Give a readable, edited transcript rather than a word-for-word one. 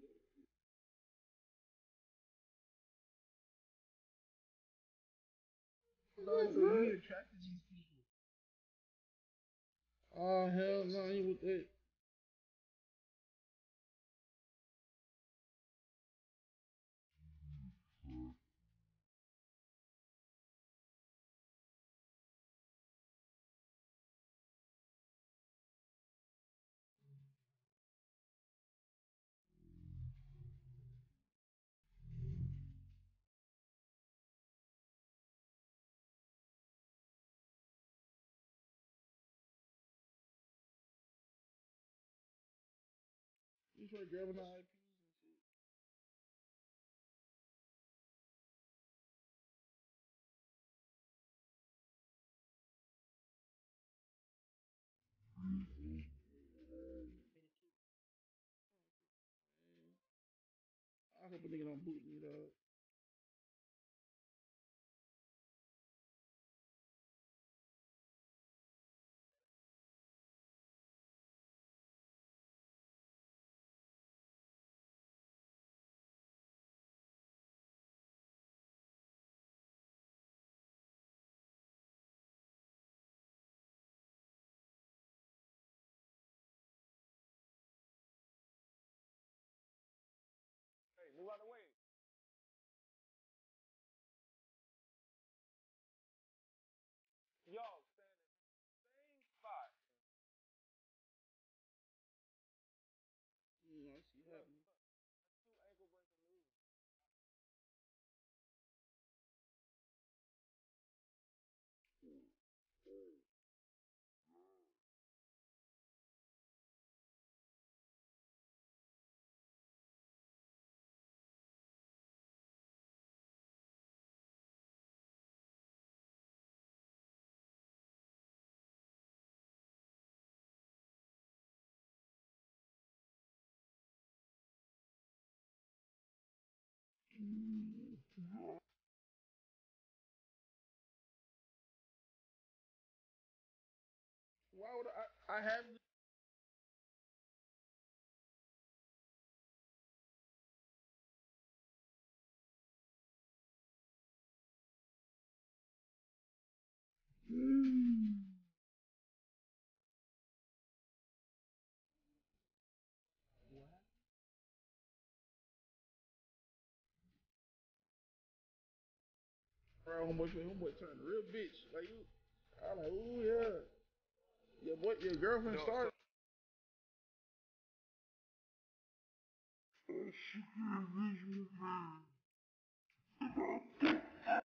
No, so you attracted these people. Oh hell no, you with that. You start grabbing the IPs and shit. I hope a nigga don't boot me though. Hey, move out the way. Y'all stand in the same spot. I see it Look, happening. two ankle breaker moves. Why would I have bro, homeboy turned a real bitch. Like you, I like, ooh yeah. Your girlfriend No, so started.